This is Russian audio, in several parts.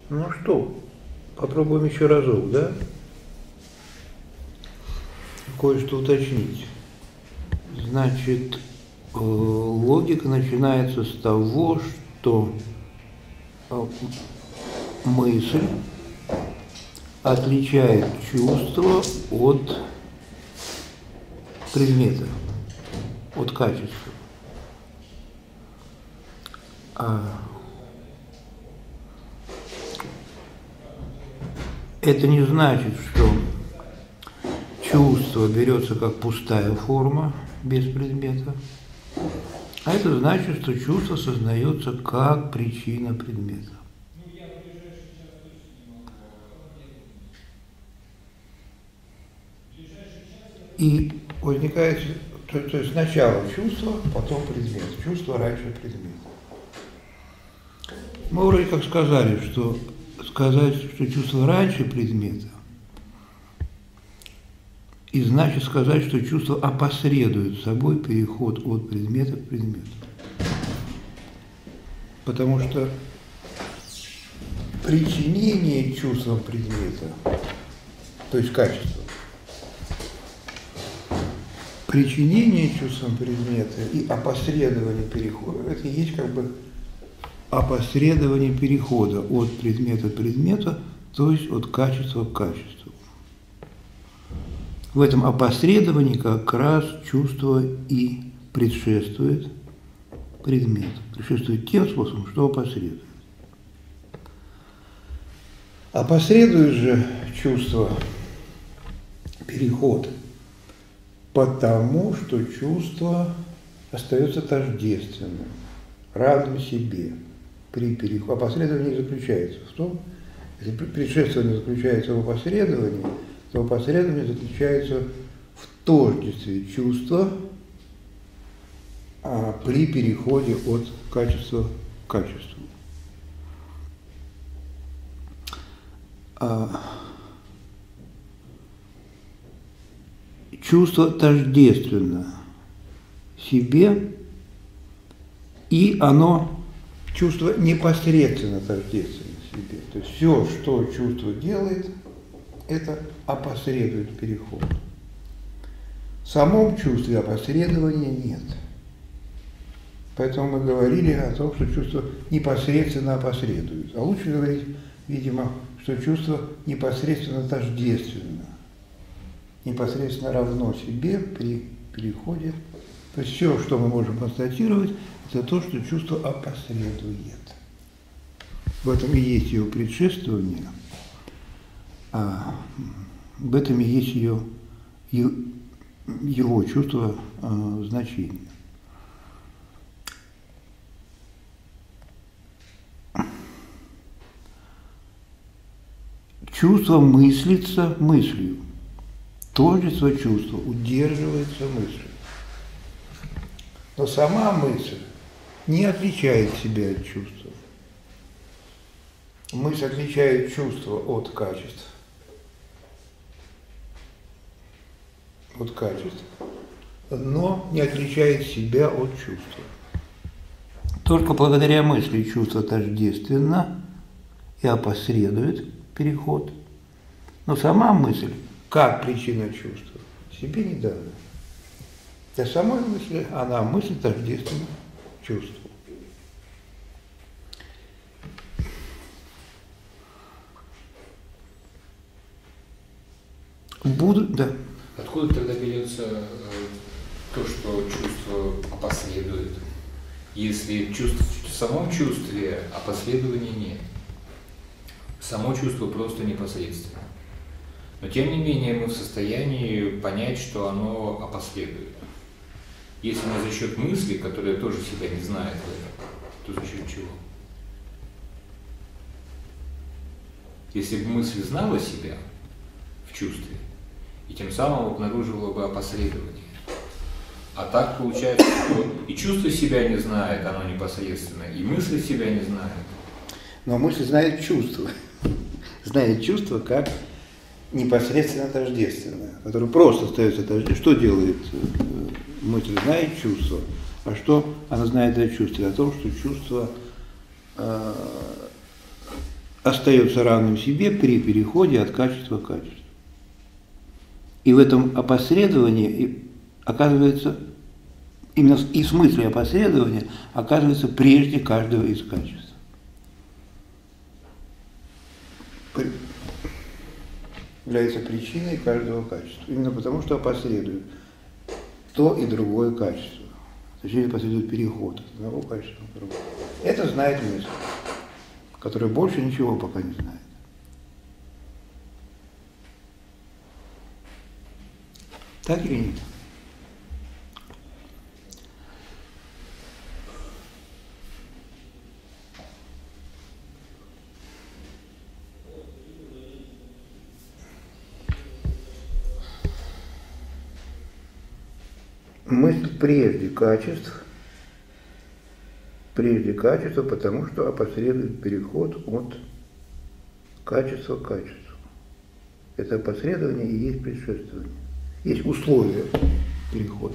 Ну что, попробуем еще разок, да? Кое-что уточнить. Значит, логика начинается с того, что мысль отличает чувство от предмета, от качества. Это не значит, что чувство берется как пустая форма, без предмета, а это значит, что чувство сознается как причина предмета. И возникает, то есть сначала чувство, потом предмет. Чувство раньше предмета. Мы вроде как сказали, что сказать, что чувство раньше предмета, и значит сказать, что чувство опосредует собой переход от предмета к предмету. Потому что причинение чувством предмета, то есть качество, причинение чувством предмета и опосредование перехода, это и есть как бы опосредование перехода от предмета к предмету, то есть от качества к качеству. В этом опосредовании как раз чувство и предшествует предмету, предшествует тем способом, что опосредует. Опосредует же чувство переход, потому что чувство остается тождественным, равным себе при переходе. Опосредование заключается в том, если предшествование заключается в опосредовании, то опосредование заключается в тождестве чувства при переходе от качества к качеству. Чувство тождественно себе, и оно, чувство непосредственно тождественно себе. То есть все, что чувство делает, это опосредует переход. В самом чувстве опосредования нет. Поэтому мы говорили о том, что чувство непосредственно опосредует. А лучше говорить, видимо, что чувство непосредственно тождественно, непосредственно равно себе при переходе. То есть все, что мы можем констатировать, это то, что чувство опосредует. В этом и есть его предшествование, а в этом и есть его чувство значения. Чувство мыслится мыслью. Тождество чувства удерживается мыслью. Но сама мысль не отличает себя от чувства. Мысль отличает чувство от качеств. От качеств. Но не отличает себя от чувства. Только благодаря мысли чувство тождественно и опосредует переход. Но сама мысль, как причина чувства, себе не дана. Для самой мысли, она мысль тождественна чувству. Да. Откуда тогда берется то, что чувство опосредует, если в самом чувстве опосредования нет? Само чувство просто непосредственно. Но тем не менее мы в состоянии понять, что оно опосредует. Если не за счет мысли, которая тоже себя не знает в этом, то за счет чего? Если бы мысль знала себя в чувстве, и тем самым обнаруживала бы опосредование. А так получается, что и чувство себя не знает, оно непосредственно, и мысль себя не знает. Но мысль знает чувство. Знает чувство как непосредственно тождественное, которое просто остается тождественным. Что делает мысль? Знает чувство. А что она знает о чувстве? О том, что чувство остается равным себе при переходе от качества к качеству. И в этом опосредовании оказывается, именно и в смысле опосредования, оказывается прежде каждого из качеств. Является причиной каждого качества. Именно потому, что опосредует то и другое качество. Точнее, опосредует переход от одного качества к другому. Это знает мысль, которая больше ничего пока не знает. Так или нет? Мысль прежде качеств, потому что опосредует переход от качества к качеству. Это опосредование и есть предшествование. Есть условия перехода.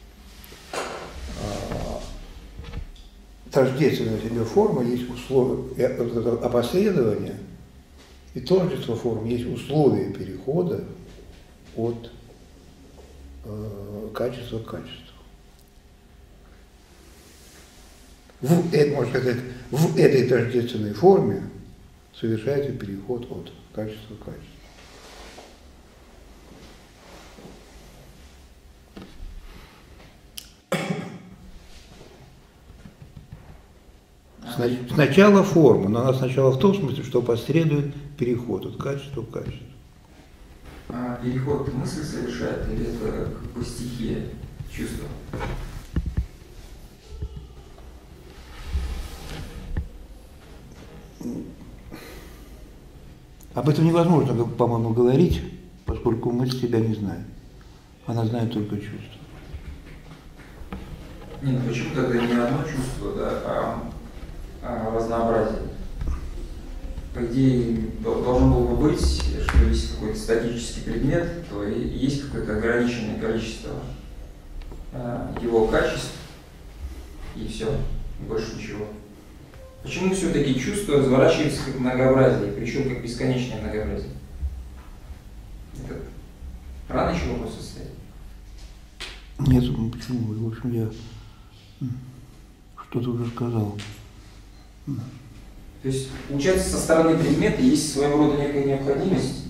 Тождественная себе форма есть условия, опосредование и тождество форм есть условия перехода от качества к качеству. Можно сказать, в этой тождественной форме совершается переход от качества к качеству. Сначала форма, но она сначала в том смысле, что последует переход от качества к качеству. А переход мысли совершает или это как бы стихия чувства? Об этом невозможно, по-моему, говорить, поскольку мысль себя не знает. Она знает только чувство. Нет, ну почему тогда не одно чувство, да, а разнообразие? По идее, должно было бы быть, что есть какой-то статический предмет, то и есть какое-то ограниченное количество его качеств, и все, больше ничего. Почему все-таки чувство разворачивается как многообразие, причем как бесконечное многообразие? Это рано еще вопрос состоит? Нет, почему? В общем, я что-то уже сказал. То есть, получается, со стороны предмета есть своего рода некая необходимость,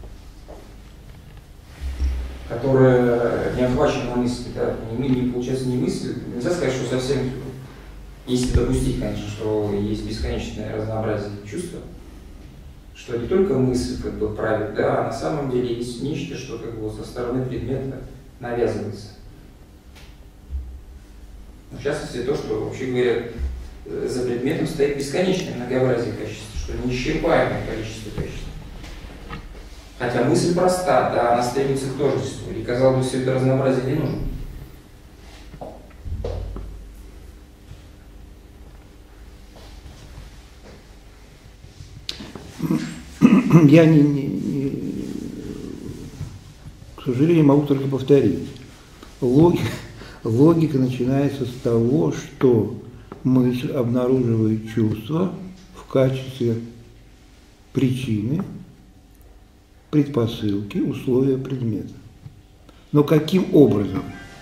которая не охвачена мыслью, да? Получается, не мысль. Нельзя сказать, что совсем, если допустить, конечно, что есть бесконечное разнообразие чувства, что не только мысль как бы правит, да, а на самом деле есть нечто, что как бы со стороны предмета навязывается. В частности, то, что, вообще говоря, за предметом стоит бесконечное многообразие качеств, что неисчерпаемое количество качеств. Хотя мысль проста, да, она стремится к тождеству, и, казалось бы, все это разнообразие не нужно. Я к сожалению, могу только повторить. Логика начинается с того, что мысль обнаруживает чувство в качестве причины, предпосылки, условия предмета. Но каким образом?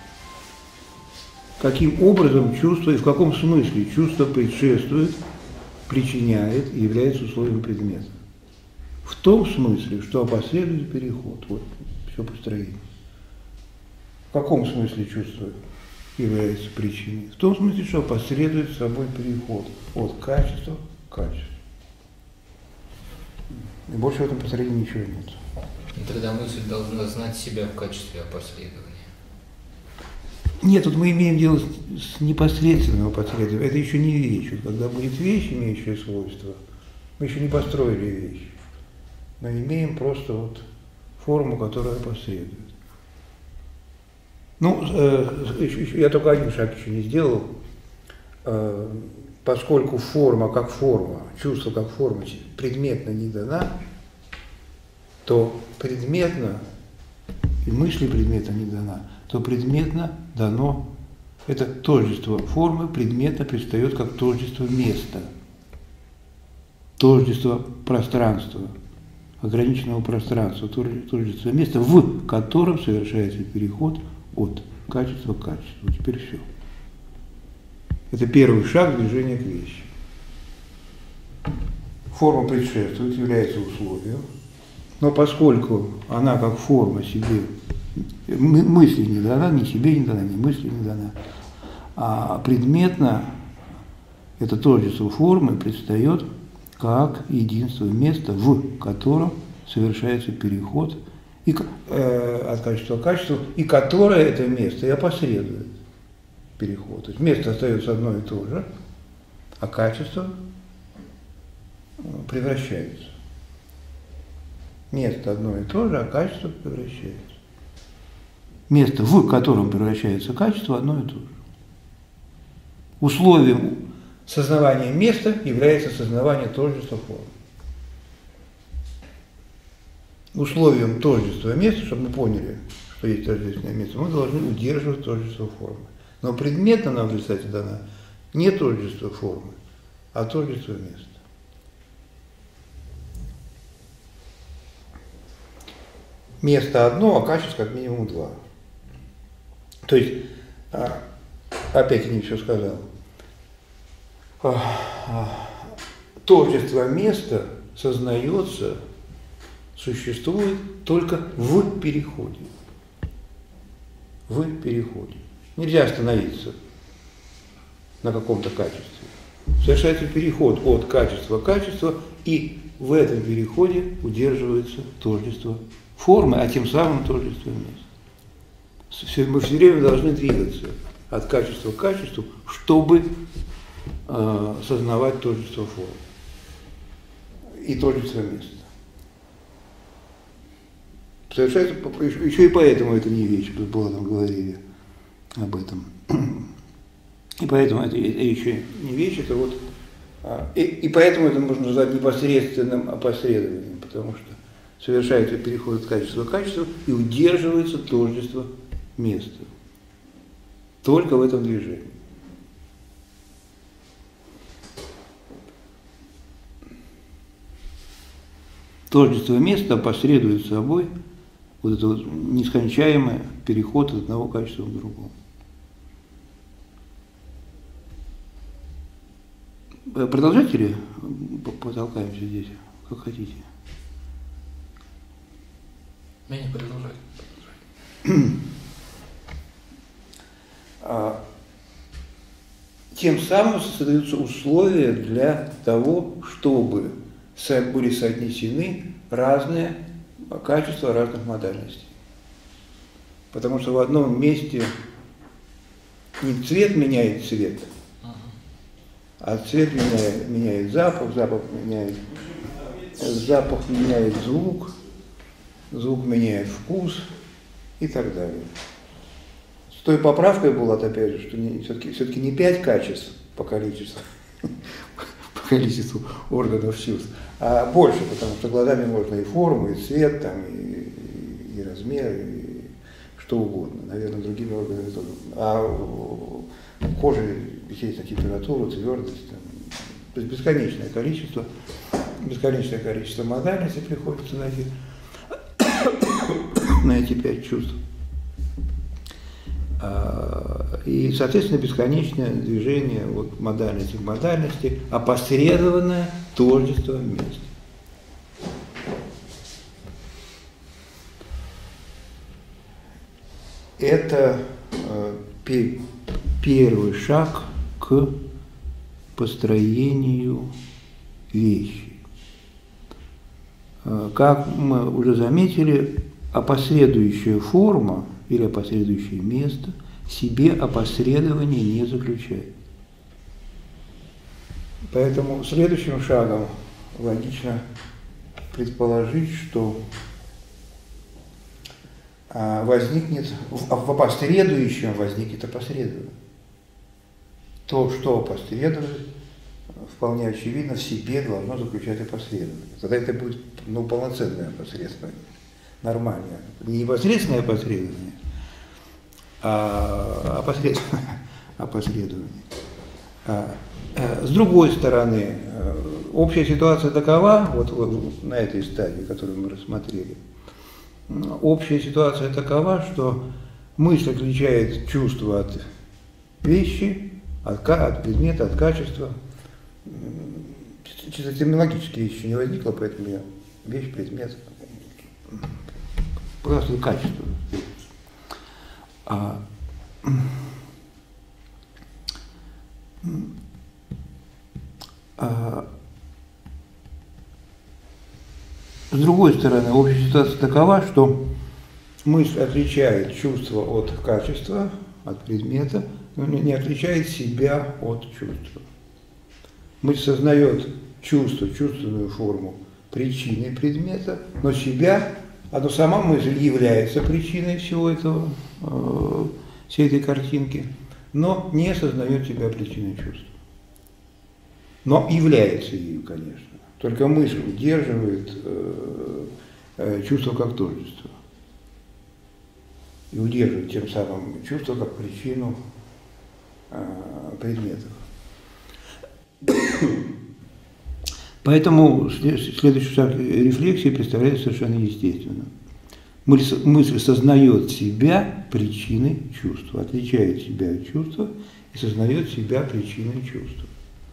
Каким образом чувство и в каком смысле чувство предшествует, причиняет и является условием предмета? В том смысле, что опосредует переход. Вот все построение. В каком смысле чувство является причиной? В том смысле, что опосредует собой переход от качества к качеству. И больше в этом построении ничего нет. И тогда мысль должна знать себя в качестве опосредования. Нет, тут мы имеем дело с непосредственным опосредованием. Это еще не вещь. Когда будет вещь, имеющая свойства, мы еще не построили вещь. Но имеем просто вот форму, которая опосредует. Ну, я только один шаг еще не сделал. Поскольку форма как форма, чувство как форма предметно не дана, то предметно, и мысли предмета не дана, то предметно дано, это тождество формы предметно предстает как тождество места. тождество пространства, ограниченного пространства, тождество места, в котором совершается переход от качества к качеству. Теперь все. Это первый шаг движения к вещи. Форма предшествует, является условием, но поскольку она как форма себе, мысли не дана, ни себе не дана, ни мысли не дана, а предметно это тождество формы предстает как единство места, в котором совершается переход от качества к качеству, и которое это место и опосредует переход. То есть место остается одно и то же, а качество превращается. Место одно и то же, а качество превращается. Место, в котором превращается качество, одно и то же. Условием сознавания места является сознавание тождества формы. Условием тождества места, чтобы мы поняли, что есть тождественное место, мы должны удерживать тождество формы. Но предметно нам, кстати, дано не тождество формы, а тождество места. Место одно, а качество как минимум два. То есть, опять я не все сказал, тождество места сознается, существует только в переходе. В переходе. Нельзя остановиться на каком-то качестве. Совершается переход от качества к качеству, и в этом переходе удерживается тождество формы, а тем самым тождество места. Мы все время должны двигаться от качества к качеству, чтобы сознавать тождество формы и тождество места. Совершается, еще и поэтому это не вещь, тут было там говорили об этом. И поэтому это еще не вещь, это вот. И поэтому это можно назвать непосредственным опосредованием, потому что совершается переход от качества к качеству и удерживается тождество места. Только в этом движении. Тождество места опосредует собой вот это вот нескончаемый переход от одного качества к другому. Продолжайте ли? Потолкаемся здесь, как хотите. Не продолжай. Тем самым создаются условия для того, чтобы были соотнесены разные качества разных модальностей. Потому что в одном месте не цвет меняет цвет, а цвет меняет запах, запах меняет звук, звук меняет вкус и так далее. С той поправкой была, опять же, что все-таки не 5 качеств по количеству органов чувств, а больше, потому что глазами можно и форму, и цвет, там, и размер, и что угодно. Наверное, другими органами тоже. А у кожи, естественно, температура, твердость, там, то есть бесконечное количество модальностей приходится найти на эти 5 чувств. И, соответственно, бесконечное движение от модальности к модальности, опосредованное тождеством места. Это первый шаг к построению вещи. Как мы уже заметили, опосредующая форма или опосредующее место в себе опосредование не заключает. Поэтому следующим шагом логично предположить, что возникнет, в опосредующем возникнет опосредование. То, что опосредует, вполне очевидно, в себе должно заключать опосредование. Тогда это будет полноценное опосредование. Нормальное. Не непосредственное опосредование, а опосредование. С другой стороны, общая ситуация такова, вот на этой стадии, которую мы рассмотрели, общая ситуация такова, что мысль отличает чувство от вещи, от предмета, от качества. Чисто терминологически еще не возникло, поэтому я вещь, предмет, просто качество. С другой стороны, общая ситуация такова, что мысль отличает чувство от качества, от предмета, но не отличает себя от чувства. Мысль сознает чувство, чувственную форму причиной предмета, но себя, но сама мысль является причиной всего этого, всей этой картинки, но не осознает себя причиной чувства. Но является ею, конечно. Только мысль удерживает чувство как тождество. И удерживает тем самым чувство как причину предметов. Поэтому следующий шаг рефлексии представляется совершенно естественным. Мысль сознает себя причиной чувства, отличает себя от чувства и сознает себя причиной чувства.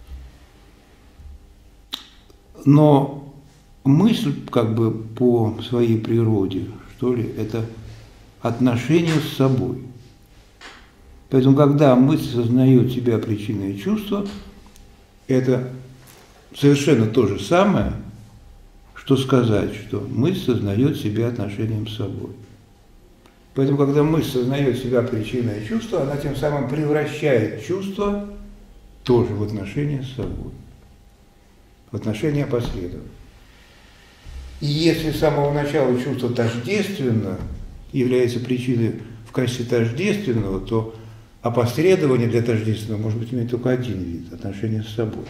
Но мысль, как бы по своей природе, что ли, это отношение с собой. Поэтому, когда мысль сознает себя причиной чувства, это совершенно то же самое, что сказать, что мысль сознает себя отношением с собой. Поэтому, когда мысль сознает себя причиной чувства, она тем самым превращает чувство тоже в отношение с собой, в отношение опосредованно. И если с самого начала чувство тождественно, является причиной в качестве тождественного, то опосредование для тождественного может быть иметь только один вид – отношение с собой.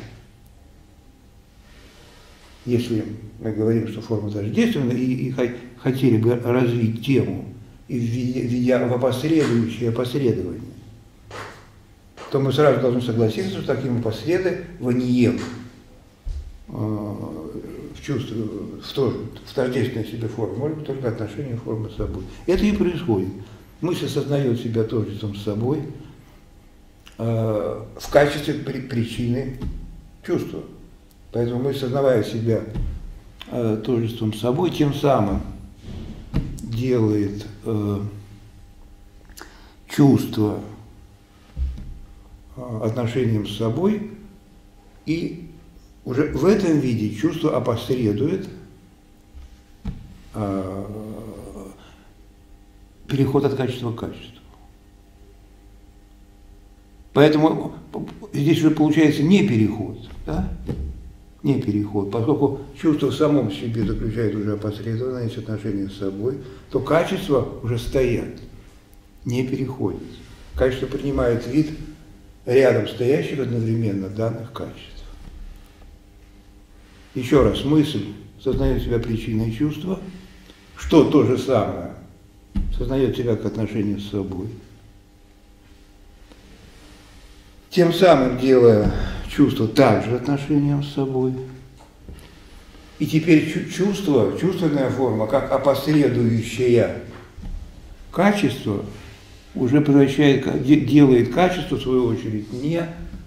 Если мы говорим, что форма тождественна, и хотели бы развить тему, и введя в опосредующее опосредование, то мы сразу должны согласиться, что таким опосредованием в чувство, в тождественной себе форме может быть только отношение формы с собой. Это и происходит. Мысль осознает себя тождеством с собой в качестве причины чувства. Поэтому мысль, сознавая себя тождеством с собой, тем самым делает чувство отношением с собой, и уже в этом виде чувство опосредует переход от качества к качеству. Поэтому здесь уже получается не переход, да? Не переход. Поскольку чувство в самом себе заключает уже опосредованное отношение с собой, то качества уже стоят, не переходят. Качество принимает вид рядом стоящих одновременно данных качеств. Еще раз, мысль сознает себя причиной чувства, что то же самое, сознает себя как отношение с собой. Тем самым делая чувство также отношением с собой. И теперь чувство, чувственная форма, как опосредующее качество, уже превращает, делает качество, в свою очередь, не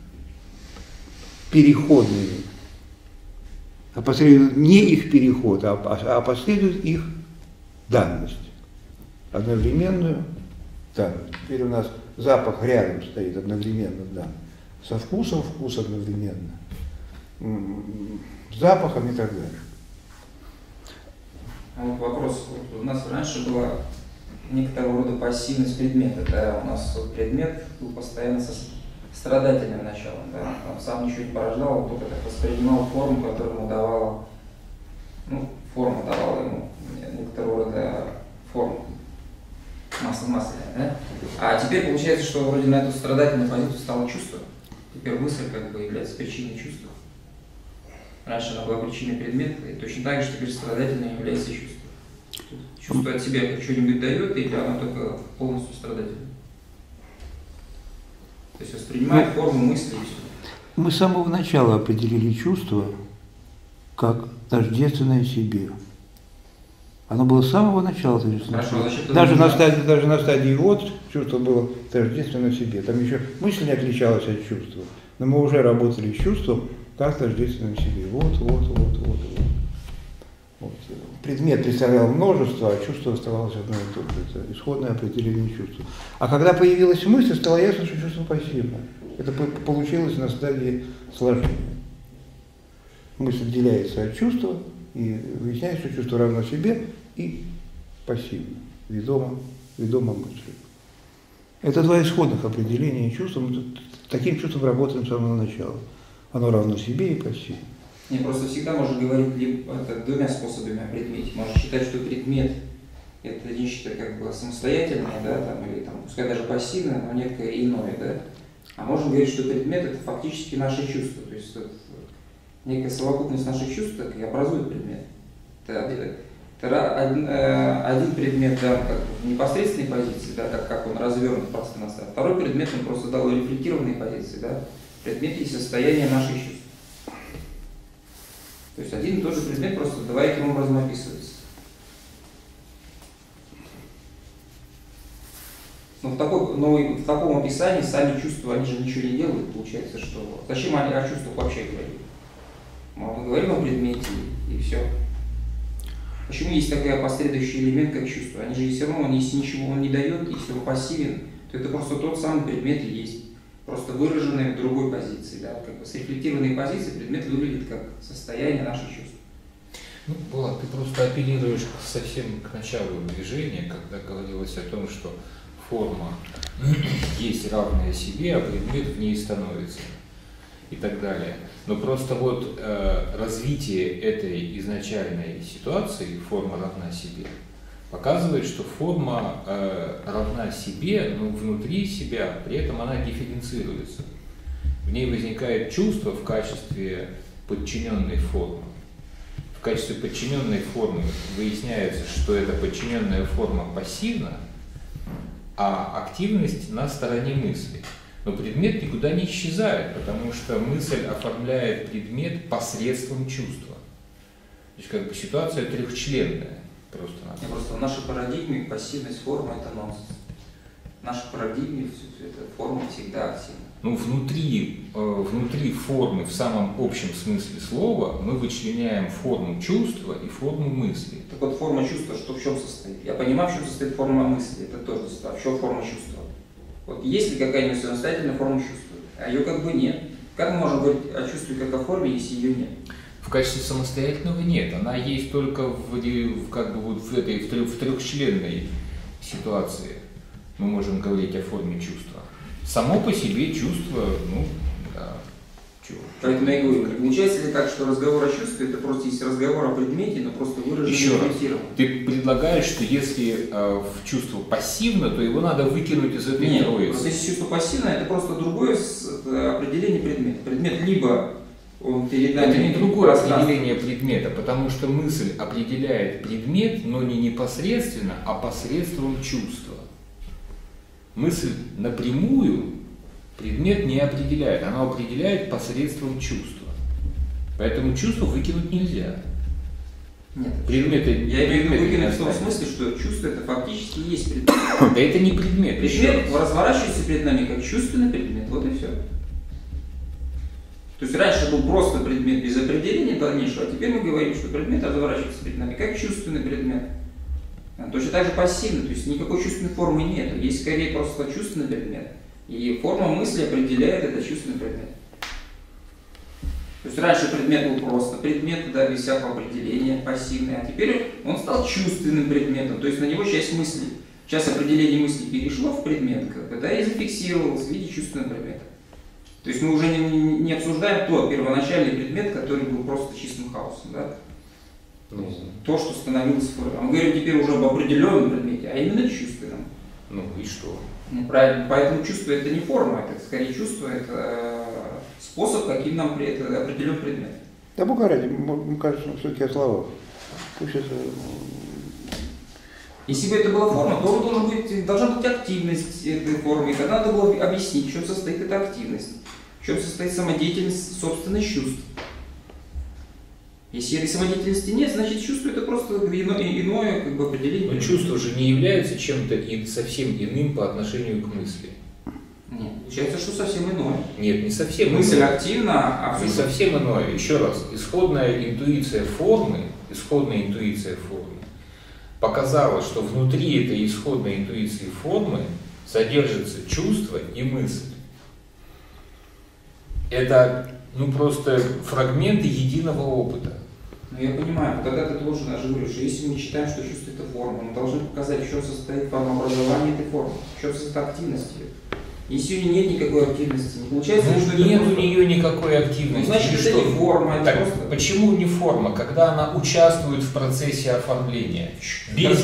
переходными. Опосредует не их переход, а опосредует их данность. Одновременную данность. Теперь у нас запах рядом стоит одновременно данность. Со вкусом вкус одновременно. С запахом и так далее. А вот вопрос. Вот у нас раньше была некоторого рода пассивность предмета. Да? У нас предмет был постоянно со страдательным началом. Да? Он сам ничего не порождал, он только так воспринимал форму, которую ему давала, форма давала ему некоторого рода форму. Масло масляное, да? А теперь получается, что вроде на эту страдательную позицию стало чувство. Теперь мысль как бы является причиной чувства. Раньше она была причиной предмета, и точно так же теперь страдательной является чувство. Чувство от себя что-нибудь дает, или оно только полностью страдательное? То есть воспринимает форму мысли и все. Мы с самого начала определили чувство как тождественное себе. Оно было с самого начала тождественное себе. Даже на стадии вот чувство было тождественно себе. Там еще мысль не отличалась от чувства. Но мы уже работали с чувством как тождественным себе. Вот. Предмет представлял множество, а чувство оставалось одно и то же. Это исходное определение чувства. А когда появилась мысль, стало ясно, что чувство пассивное. Это получилось на стадии сложения. Мысль отделяется от чувства, и выясняется, что чувство равно себе и пассивно, ведомо мыслью. Это два исходных определения чувства. Мы таким чувством работаем с самого начала. Оно равно себе и пассивно. Не, просто всегда можно говорить двумя способами о предмете. Можно считать, что предмет – это нечто как бы самостоятельное, да, там, или там, пускай даже пассивное, но некое иное, да. А можно говорить, что предмет – это фактически наши чувства. То есть это некая совокупность наших чувств так и образует предмет. Это один предмет, да, как в непосредственной позиции, да, как он развернут в пространстве, а второй предмет, он просто дал рефлектированной позиции, да. Предмет есть состояние наших чувств. То есть один и тот же предмет просто двояким образом описывается. Но в таком описании сами чувства, они же ничего не делают, получается, что... Зачем они о чувствах вообще говорим? Мы говорим о предмете и все. Почему есть такой последующий элемент, как чувство? Они же все равно, если ничего он не дает, если он пассивен, то это просто тот самый предмет и есть. Просто выраженный в другой позиции, да, как бы с рефлектированной позиции предмет выглядит как состояние наших чувств. Ну, Булат, ты просто апеллируешь совсем к началу движения, когда говорилось о том, что форма есть равная себе, а предмет в ней становится и так далее. Но просто вот развитие этой изначальной ситуации, форма равна себе, показывает, что форма равна себе, но внутри себя, при этом она дифференцируется. В ней возникает чувство в качестве подчиненной формы. В качестве подчиненной формы выясняется, что эта подчиненная форма пассивна, а активность на стороне мысли. Но предмет никуда не исчезает, потому что мысль оформляет предмет посредством чувства. То есть как бы ситуация трехчленная. Просто в нашей парадигме пассивность формы – это нонсенс. В нашей парадигме эта форма всегда активна. Ну, внутри формы, в самом общем смысле слова, мы вычленяем форму чувства и форму мысли. Так вот, форма чувства, что в чем состоит? Я понимаю, в чем состоит форма мысли, это тоже состоит. В чем форма чувства? Вот есть ли какая-нибудь самостоятельная форма чувства? А ее как бы нет. Как мы можем говорить о чувстве как о форме, если ее нет? В качестве самостоятельного нет, она есть только в трехчленной ситуации. Мы можем говорить о форме чувства. Само по себе чувство, ну, да, чего. Поэтому я говорю, получается ли так, что разговор о чувстве, это просто есть разговор о предмете, но просто выраженный рефлексированно? Ты предлагаешь, что если в чувство пассивно, то его надо выкинуть из этой Нет, троицы. просто если чувство пассивное, это просто другое определение предмета. Предмет либо он перед нами... Это не другое определение предмета, потому что мысль определяет предмет, но не непосредственно, а посредством чувства. Мысль напрямую предмет не определяет, она определяет посредством чувства. Поэтому чувство выкинуть нельзя. Нет, предметы, я имею в виду выкинуть в том смысле, что чувство это фактически есть предмет. Да это не предмет. Предмет разворачивается перед нами как чувственный предмет, вот и все. То есть раньше был просто предмет без определения дальнейшего, а теперь мы говорим, что предмет разворачивается перед нами как чувственный предмет. Точно так же пассивный, то есть никакой чувственной формы нет, есть скорее просто чувственный предмет. И форма мысли определяет этот чувственный предмет. То есть раньше предмет был просто предмет, да, без всякого определения, пассивный, а теперь он стал чувственным предметом, то есть на него часть мысли, часть определения мысли перешло в предмет, как бы, да, и зафиксировалось в виде чувственного предмета. То есть мы уже не обсуждаем тот первоначальный предмет, который был просто чистым хаосом, да? То, что становилось формой. Мы говорим теперь уже об определенном предмете, а именно чувственном. Ну и что? Ну, правильно. Поэтому чувство это не форма, это скорее чувство, это способ, каким нам это определен предмет. Да Бога ради, мне кажется, все-таки о словах. Пусть это... Если бы это была форма, то должна быть активность этой формы, и тогда надо было объяснить, в чем состоит эта активность. В В чем состоит самодеятельность собственных чувств? Если этой самодеятельности нет, значит чувство это просто иное как бы, определение. Но чувство же не является чем-то совсем иным по отношению к мысли. Нет, получается, что совсем иное. Нет, не совсем иное. Мысль активна, а не совсем иное. Еще раз, исходная интуиция формы показала, что внутри этой исходной интуиции формы содержится чувство и мысль. Это просто фрагменты единого опыта. Ну я понимаю, тогда ты должен, я же говорю, что если мы считаем, что чувство это форма, мы должны показать, в чем состоит формообразование этой формы, в чем состоит активность ее. Если у нее нет никакой активности, не получается, что нет у нее никакой активности. Значит, это что? не форма, это Так, просто... Почему не форма? Когда она участвует в процессе оформления. Без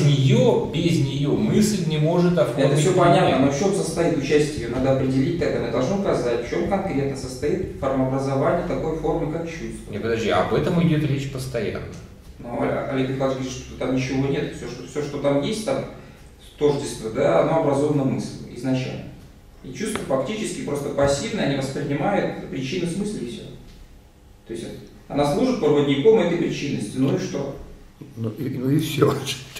нее мысль не может оформить. Это все понятно, но в чем состоит участие? Надо определить тогда, мы должны указать, в чем конкретно состоит формообразование такой формы, как чувство. Не, подожди, об этом идет речь постоянно. Но Олег Николаевич говорит, что там ничего нет, все, что там есть, там тождество, да, оно образовано мыслью изначально. И чувства фактически просто пассивно, они воспринимают причины с мысли и все. То есть она служит проводником этой причинности, ну и что? Ну и все.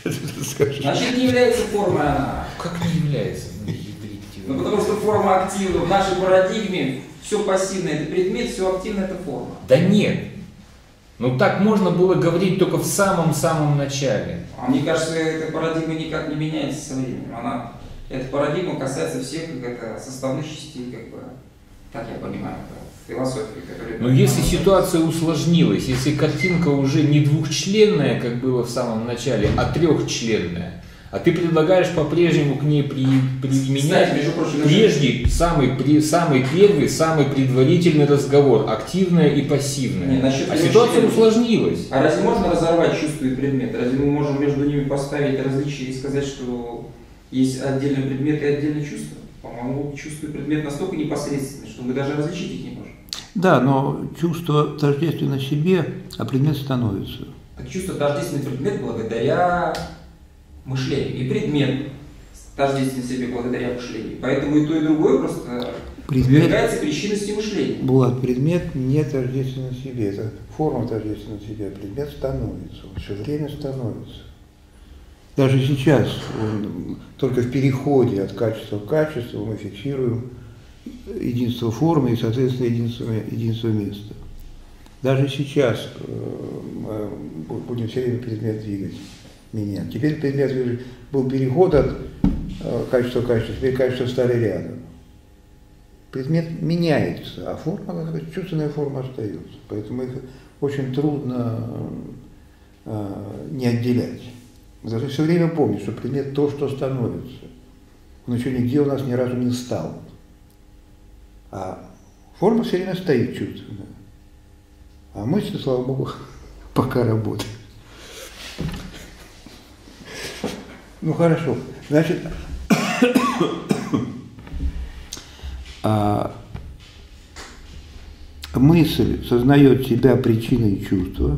Значит, не является формой она. Как не является? Ну потому что форма активна. В нашей парадигме все пассивное это предмет, все активное это форма. Да нет. Ну так можно было говорить только в самом-самом начале. А мне кажется, эта парадигма никак не меняется со временем. Эта парадигма касается всех составных частей, так я понимаю, философии, которые... Но если ситуация усложнилась, если картинка уже не двухчленная, как было в самом начале, а трехчленная, а ты предлагаешь по-прежнему к ней применять прежде самый первый, самый предварительный разговор, активное и пассивное. А ситуация усложнилась. А разве можно разорвать чувство и предмет? Разве мы можем между ними поставить различия и сказать, что есть отдельный предмет и отдельное чувство? По-моему, чувство и предмет настолько непосредственны, что мы даже различить их не можем. Да, но чувство тождественно себе, а предмет становится. Так чувство тождественный предмет благодаря мышлению. И предмет тождественно себе благодаря мышлению. Поэтому и то, и другое просто подвергается причинности мышления. Булат, предмет не тождественно себе. Это форма тождественна себе, а предмет становится. Он все время становится. Даже сейчас, только в переходе от качества к качеству мы фиксируем единство формы и, соответственно, единство места. Даже сейчас мы будем все время предмет двигать, менять. Теперь предмет был переход от качества к качеству, теперь качества стали рядом. Предмет меняется, а форма, чувственная форма остается. Поэтому их очень трудно не отделять. Мы должны все время помнить, что предмет то, что становится. Он еще нигде у нас ни разу не стал. А форма все время стоит чувственная. А мысль, слава Богу, пока работает. Ну хорошо. Значит, мысль сознает себя причиной чувства.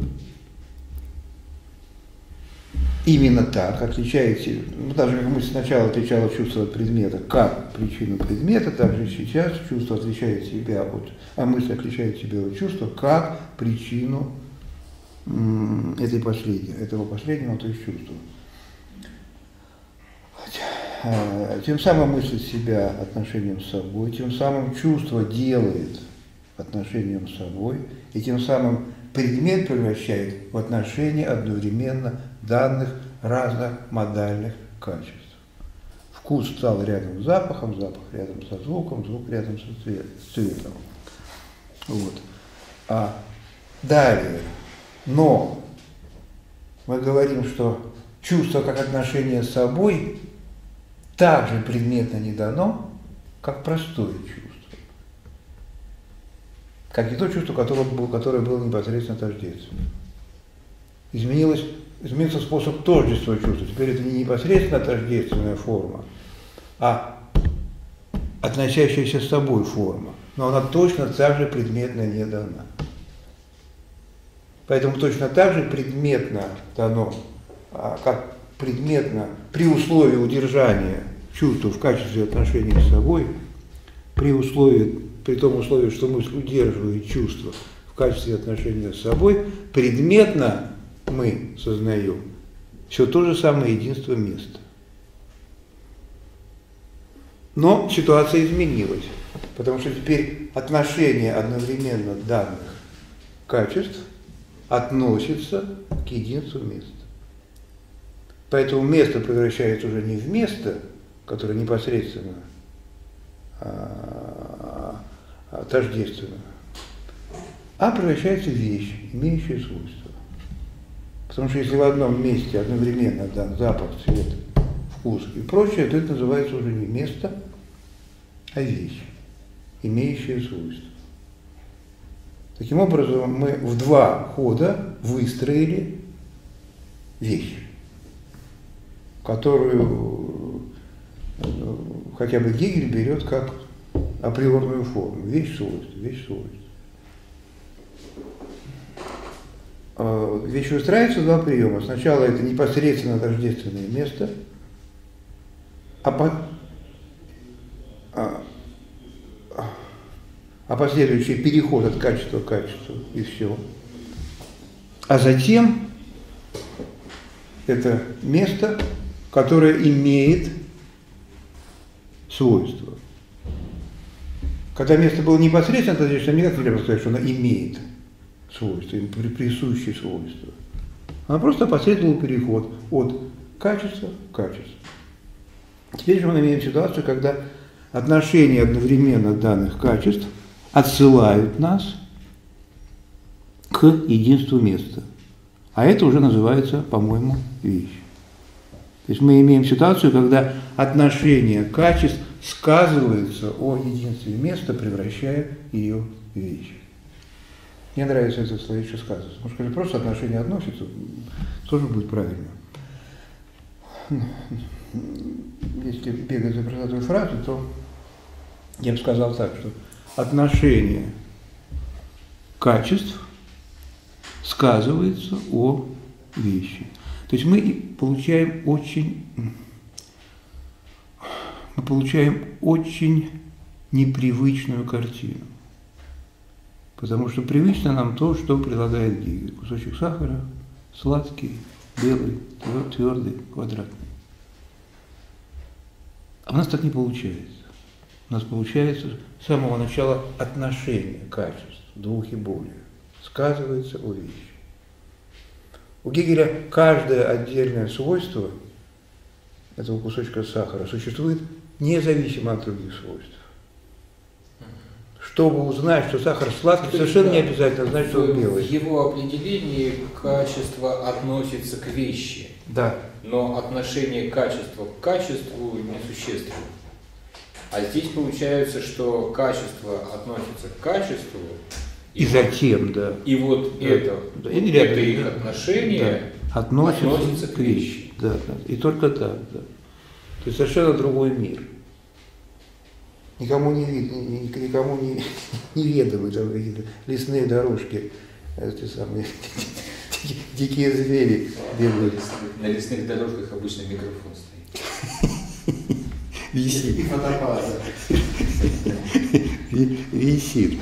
Именно так отличается, даже как мысль сначала отличала чувство от предмета как причину предмета, так же сейчас чувство отличает себя мысль отличает себя от чувства как причину этого последнего, то есть чувства. Тем самым мысль себя отношением с собой, тем самым чувство делает отношением с собой, и тем самым предмет превращает в отношение одновременно данных разномодальных качеств. Вкус стал рядом с запахом, запах рядом со звуком, звук рядом со цветом. Вот. А далее, но мы говорим, что чувство как отношение с собой так же предметно не дано, как простое чувство. Как и то чувство, которое было непосредственно тождественно. Изменился способ тождества чувства. Теперь это не непосредственно тождественная форма, а относящаяся с собой форма. Но она точно так же предметно не дана. Поэтому точно так же предметно дано, как предметно при условии удержания чувства в качестве отношений с собой, при условии при том условии, что мысль удерживает чувство в качестве отношения с собой, предметно мы сознаем все то же самое единство места. Но ситуация изменилась, потому что теперь отношение одновременно данных качеств относится к единству места. Поэтому место превращается уже не в место, которое непосредственно тождественно, а превращается в вещь, имеющую свойства. Потому что если в одном месте одновременно дан запах, цвет, вкус и прочее, то это называется уже не место, а вещь, имеющая свойства. Таким образом, мы в два хода выстроили вещь, которую хотя бы Гегель берет как априорную форму. Вещь свойства, вещь свойства. Вещь выстраивается в два приема. Сначала это непосредственно тождественное место, а последующий переход от качества к качеству, и все. А затем это место, которое имеет свойства. Когда место было непосредственно тождественное, никак нельзя сказать, что оно имеет свойства, им присущие свойства. Оно просто последовал переход от качества к качеству. Теперь же мы имеем ситуацию, когда отношения одновременно данных качеств отсылают нас к единству места. А это уже называется, по-моему, вещь. То есть мы имеем ситуацию, когда отношение качеств сказывается о единстве места, превращая ее в вещь. Мне нравится это словечко сказывается. Может, если просто отношение относится, тоже будет правильно. Если бегать за красотой фразы, то я бы сказал так, что отношение качеств сказывается о вещи. То есть мы получаем очень непривычную картину. Потому что привычно нам то, что предлагает Гегель. Кусочек сахара, сладкий, белый, твердый, квадратный. А у нас так не получается. У нас получается с самого начала отношение качеств, двух и более, сказывается о вещи. У Гегеля каждое отдельное свойство этого кусочка сахара существует независимо от других свойств. Чтобы узнать, что сахар сладкий, совершенно не обязательно знать, что он белый. В его определении качество относится к вещи. Да. Но отношение качества к качеству несущественно. А здесь получается, что качество относится к качеству. И затем, да. И вот да. это, да. Вот это их отношение да. относится к вещи. Да, да. И только так, да. То есть совершенно другой мир. Никому не видно, никому не ведомы там какие-то лесные дорожки, эти самые дикие звери бегают. На лесных дорожках обычно микрофон стоит. Висит. И фотоаппарат. Висит.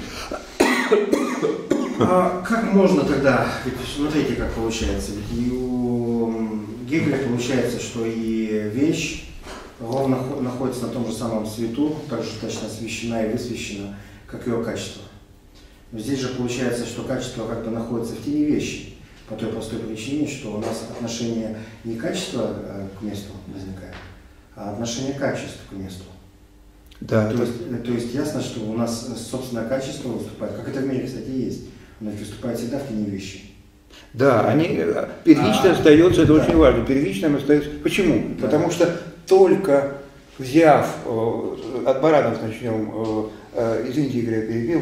А как можно тогда, ведь смотрите, как получается, ведь и у Гегеля получается, что и вещь ровно находится на том же самом свету, так же точно освещена и высвещена, как ее качество. Но здесь же получается, что качество как бы находится в тени вещи, по той простой причине, что у нас отношение не качества к месту возникает, а отношение качества к месту. Да, то есть ясно, что у нас собственное качество выступает, как это в мире, кстати, есть. Оно выступает всегда в тени вещи. Да, они первично остается, это очень важно, первичным остается. Почему? Да. Потому что только взяв, от баранов начнем, извините, Игорь, я перебил,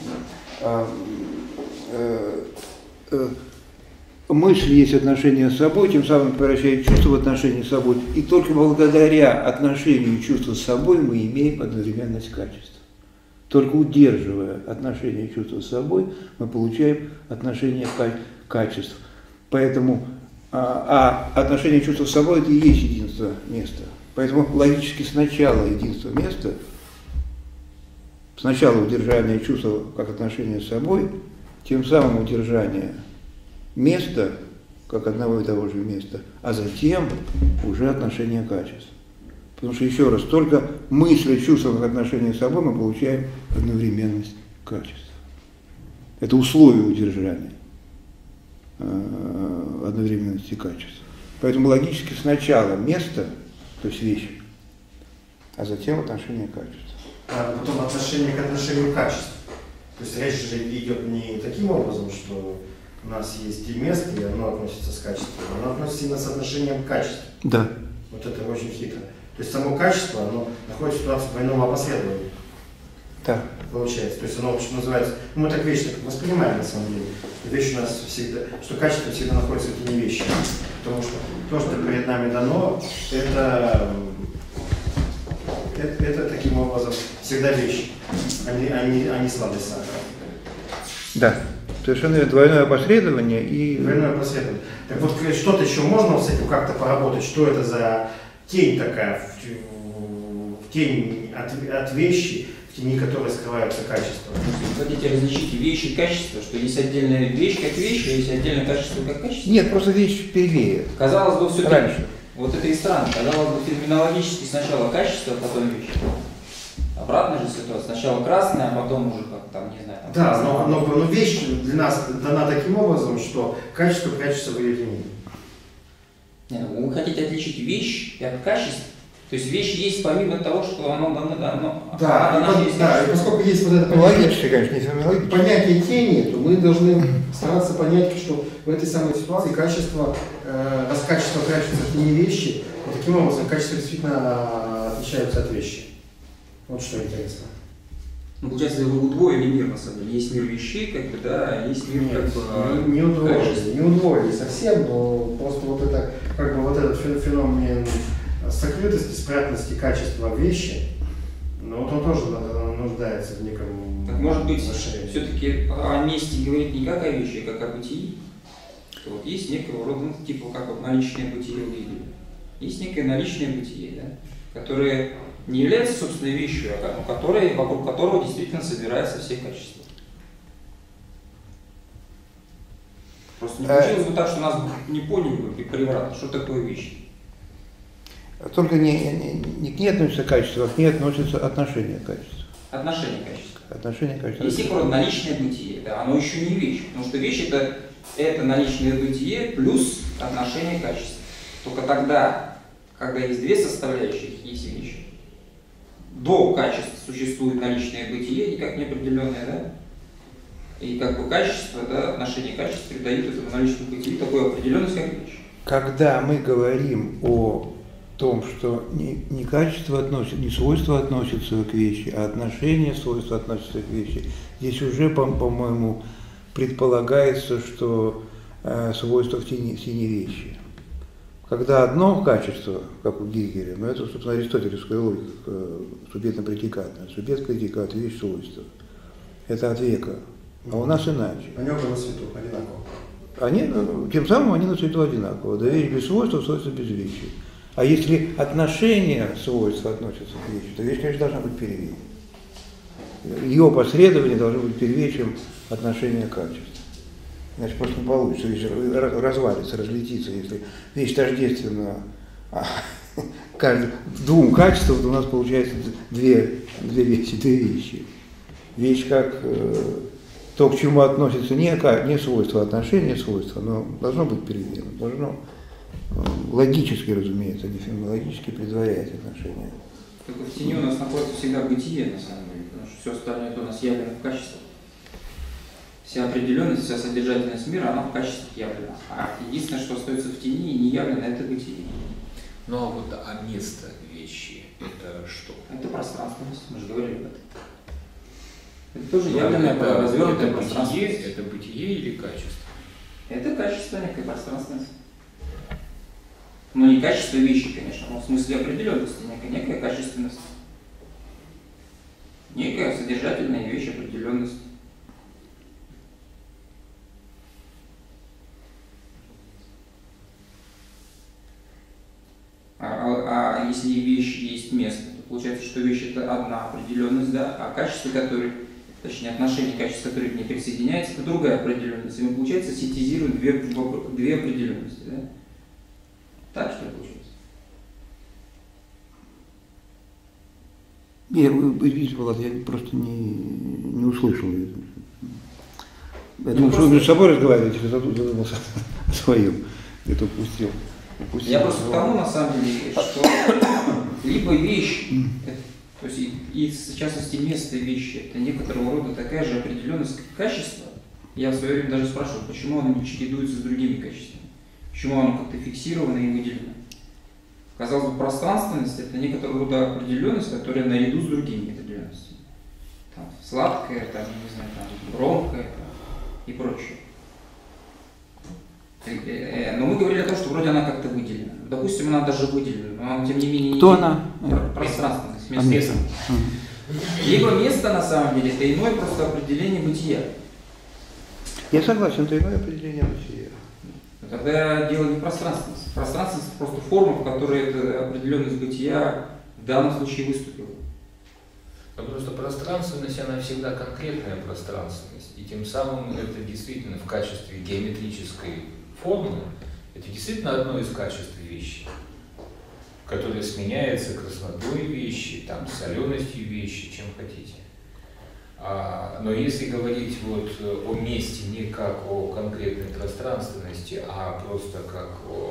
мысль есть отношение с собой, тем самым превращает чувство в отношение с собой. И только благодаря отношению чувства с собой мы имеем одновременность качества. Только удерживая отношение чувства с собой, мы получаем отношение качеств. Поэтому отношение чувства с собой – это и есть единство места. Поэтому логически сначала единство места Сначала удержание чувства как отношение с собой, тем самым удержание места, как одного и того же места, а затем уже отношение качества. Потому что, еще раз, только мысли, чувства как отношение с собой мы получаем одновременность качества. Это условие удержания одновременности качества. Поэтому логически сначала место, то есть вещь, а затем отношение качества. А потом отношение к отношению качества. То есть речь же идет не таким образом, что у нас есть и место, и оно относится с качеством, оно относится именно с отношением к качеству. Да. Вот это очень хитро. То есть само качество, оно находится в ситуации двойного опосредования. Да. Получается. То есть оно, что называется, мы так вещи так воспринимаем на самом деле. Вещь у нас всегда, что качество всегда находится в тени вещи. Потому что то, что перед нами дано, это таким образом всегда вещь, а не сладость сахара. Да. Совершенно верно. Двойное опосредование и... Двойное опосредование. Так вот, что-то еще можно с этим как-то поработать? Что это за тень такая, в тень от вещи, в тени которой скрывается качество? Вы хотите различить вещи и качество, что есть отдельная вещь как вещь, а есть отдельное качество как качество? Нет, просто вещь первее. Казалось бы, все Раньше. Вот это и странно. Казалось бы, феноменологически сначала качество, а потом вещь. Обратная же ситуация. Сначала красная, а потом уже как там, не знаю. Там, Да, но вещь для нас дана таким образом, что качество прячется в ее тени. Нет, вы хотите отличить вещь от качества? То есть вещь есть помимо того, что оно дано. Да, и поскольку есть вот это Логически, конечно, не феноменологически. понятие тени, то мы должны стараться понять, что в этой самой ситуации качество, раз качество прячется в тени вещи, вот таким образом качество действительно отличаются от вещи. Вот что интересно. Ну, получается, вы удвоили мир, на самом деле. Есть мир вещей, как бы, да, а есть мир как бы... Не удвоили совсем, но просто вот это, как бы вот этот феномен сокрытости, спрятанности качества вещи, но вот он тоже нуждается в неком... Так, может быть, расширении. все-таки о месте говорить не как о вещи, а как о бытии? Вот есть некого рода, ну, типа, как вот наличное бытие у Гегеля. Есть некое наличное бытие, да, которое не является собственной вещью, а вокруг которого действительно собираются все качества. Просто не получилось бы так, что нас не поняли бы превратно, что такое вещь. Только не к ней относится качество, а к ней относится отношение к качеству. Отношение к качеству. Отношение к качеству. Есть некое наличное бытие, да, оно еще не вещь, потому что вещь это наличное бытие плюс отношение к качеству. Только тогда, когда есть две составляющих, есть вещь. До качества существует наличное бытие, никак неопределенное, да? И как бы качество, да, отношение качества придают этому наличному бытию такую определенность, как вещь. Когда мы говорим о том, что не качество относится, не свойство относится к вещи, а отношение свойства относится к вещи, здесь уже, по-моему, предполагается, что свойство в тени вещи. Когда одно качество, как у Гегеля, но это, собственно, аристотелевская логика, субъектно-предикатная. Субъект, предикат, вещь, свойство. Это от века. А у нас иначе. Они оба на свету одинаково. Тем самым они на свету одинаково. Да, вещь без свойства, свойство без вещи. А если отношение свойства относится к вещи, то вещь, конечно, должна быть первее. Ее последование должно быть первее, чем отношение к качеству. Значит, просто не получится, вещь развалится, разлетится, если вещь тождественна двум качествам, то у нас получается две вещи. Вещь как то, к чему относится не свойство, а отношение свойства, но должно быть первее, должно логически, разумеется, не феноменологически предварять отношения. Только в тени у нас находится всегда бытие, на самом деле, потому что все остальное это у нас явлено в качестве. Вся определенность, вся содержательность мира, она в качестве явлена. А единственное, что остается в тени и не явлено, это бытие. Ну а вот место вещи, это что? Это пространственность, мы же говорили об этом. Это тоже явленное развернутое пространство. Это бытие или качество? Это качество, некая пространственность. Но не качество вещи, конечно, но в смысле определенности, некая качественность. Некая содержательная вещь, определенность. А если вещь есть место, Получается, что вещь это одна определенность, да, а качество, которое, точнее отношение качества, которое к ней присоединяется, это другая определенность. И мы, получается, синтезируем две определенности, да? Так что ли получается? Извините, Влад, я просто не услышал. Я думал, что вы между собой разговариваете, я задумался о своем. Это упустил. Я просто к тому, на самом деле, что либо вещь, то есть и в частности место вещи, это некоторого рода такая же определенность качества. Я в свое время даже спрашивал, почему оно не чередуется с другими качествами, почему оно как-то фиксировано и выделено. Казалось бы, пространственность это некоторого рода определенность, которая наряду с другими определенностями. Там, сладкая, там, не знаю, там, громкая и прочее. Но мы говорили о том, что вроде она как-то выделена. Допустим, она даже выделена, но она, тем не менее, кто она? Пространственность, место. Либо место, на самом деле, это иное просто определение бытия. Я согласен, это иное определение бытия. Тогда дело не в пространственности. Пространственность просто форма, в которой эта определенность бытия в данном случае выступила. Но просто пространственность, она всегда конкретная пространственность. И тем самым это действительно в качестве геометрической формы, это действительно одно из качеств вещи, которое сменяется краснотой вещи, там, соленостью вещи, чем хотите. Но если говорить вот о месте не как о конкретной пространственности, а просто как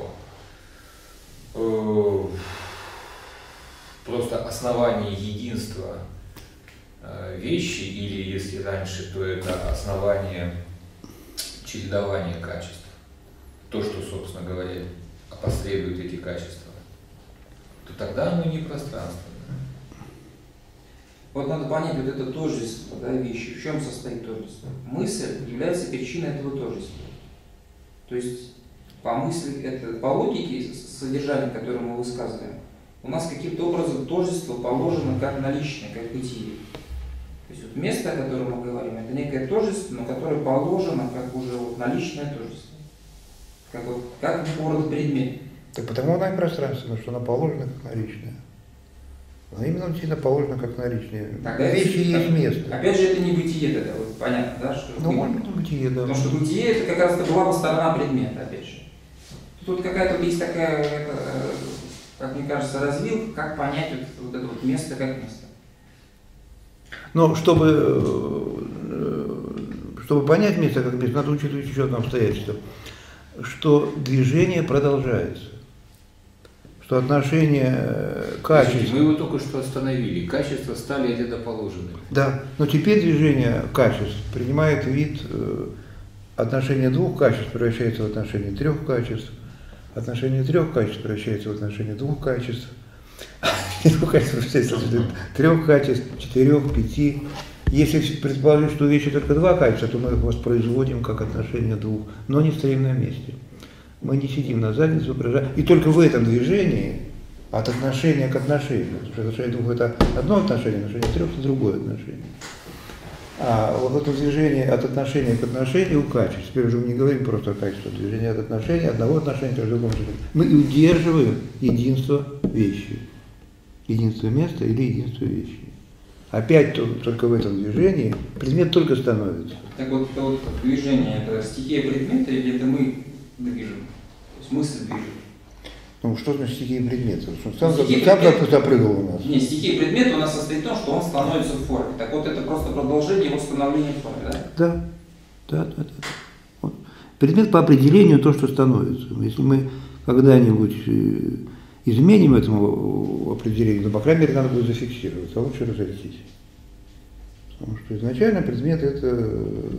о просто основании единства вещи, или если раньше, то это основание чередования качеств. То, что, собственно говоря, опосредует эти качества, то тогда оно не пространственное. Вот надо понять вот это тождество, да, вещи. В чем состоит тождество? Мысль является причиной этого тождества. То есть по мысли, это, по логике содержания, которое мы высказываем, у нас каким-то образом тождество положено как наличное, как бытие. То есть вот место, о котором мы говорим, это некое тождество, но которое положено как уже вот наличное тождество. Как вот, как город предмет. Так потому она и пространственная, что она положена как наличная. Она именно действительно положена как наличная. Тогда вещи есть место. Опять же, это не бытие тогда, вот понятно, да? Что ну, может быть, бытие, да. Потому что бытие это как раз была бы сторона предмета, опять же. Тут какая-то есть такая, как мне кажется, развилка, как понять вот это вот место как место. Но чтобы понять место как место, надо учитывать еще одно обстоятельство, что движение продолжается, что отношение качества... Мы его только что остановили, качества стали где-то положены. Да, но теперь движение качеств принимает вид, отношение двух качеств превращается в отношение трех качеств, отношение трех качеств превращается в отношение двух качеств, двух качеств превращается в трех качеств, четырех, пяти. Если предположить, что у вещи только два качества, то мы их воспроизводим как отношение двух, но не стоим на месте. Мы не сидим на заднице, упражняем. И только в этом движении от отношения к отношению. Потому что отношение двух – это одно отношение, отношение трех – это другое отношение. А вот в этом движении от отношения к отношению у качеств, теперь уже мы не говорим просто о качестве, движение от отношения, одного отношения к другому отношению. Мы удерживаем единство вещи. Единство места или единство вещи. Опять только в этом движении предмет только становится. Так вот, это вот движение, это стихия предмета или это мы движем? То есть мысль движет? Ну что значит стихия предмета? Сам запрыгал у нас. Не, стихия предмета у нас состоит в том, что он становится в форме. Так вот это просто продолжение его становления в форме, да? Да. Вот. Предмет по определению то, что становится. Если мы когда-нибудь изменим этому определению, но, по крайней мере, надо будет зафиксировать, а лучше разойтись. Потому что изначально предмет – это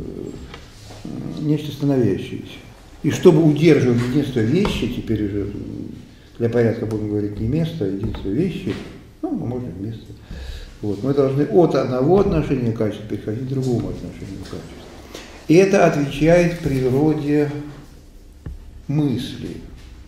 нечто становящееся. И чтобы удерживать единство вещи, теперь уже для порядка будем говорить не место, а единство вещи, ну, можно место. Вот. Мы должны от одного отношения к качеству переходить к другому отношению к качеству. И это отвечает природе мысли,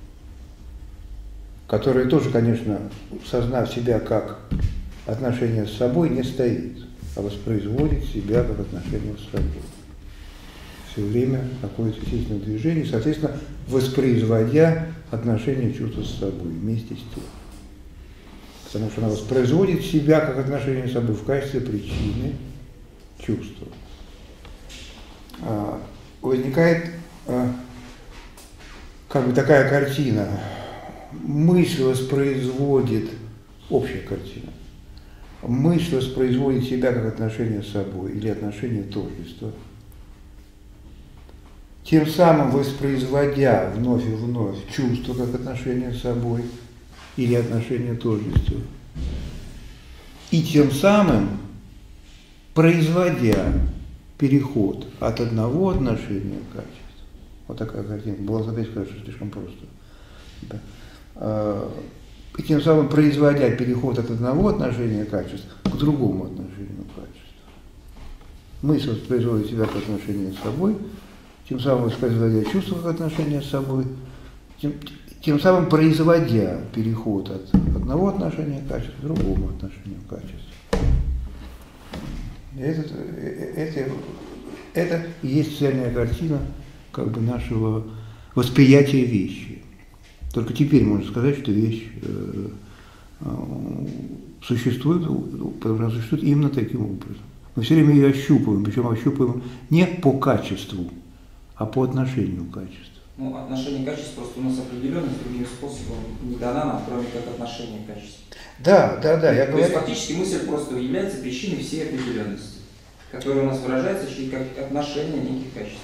которая тоже, конечно, сознав себя как отношение с собой, не стоит, а воспроизводит себя как отношение с собой. Все время находится в естественном движении, соответственно, воспроизводя отношение чувства с собой вместе с тем. потому что она воспроизводит себя как отношение с собой в качестве причины чувства. Возникает как бы такая картина. Мысль воспроизводит, общая картина, мысль воспроизводит себя как отношение с собой или отношение тождества. Тем самым воспроизводя вновь и вновь чувство как отношение с собой или отношение тождества. И тем самым производя переход от одного отношения к качеству. Вот такая картина. Было опять сказать, что слишком просто. Да. И тем самым производя переход от одного отношения к качеству к другому отношению к качеству. Мысль воспроизводит себя как отношение с собой, тем самым воспроизводя чувство как отношение с собой, тем самым производя переход от одного отношения к качеству к другому отношению к качеству. Это и есть цельная картина как бы нашего восприятия вещи. Только теперь можно сказать, что вещь существует, потому что она существует именно таким образом. Мы все время ее ощупываем, причем ощупываем не по качеству, а по отношению к качеству. Ну, отношение к качеству просто у нас определенно другим способом не дана нам, кроме как отношение к качеству. Да, я говорю. То есть фактически мысль просто является причиной всей определенности, которая у нас выражается через как отношение неких качеств.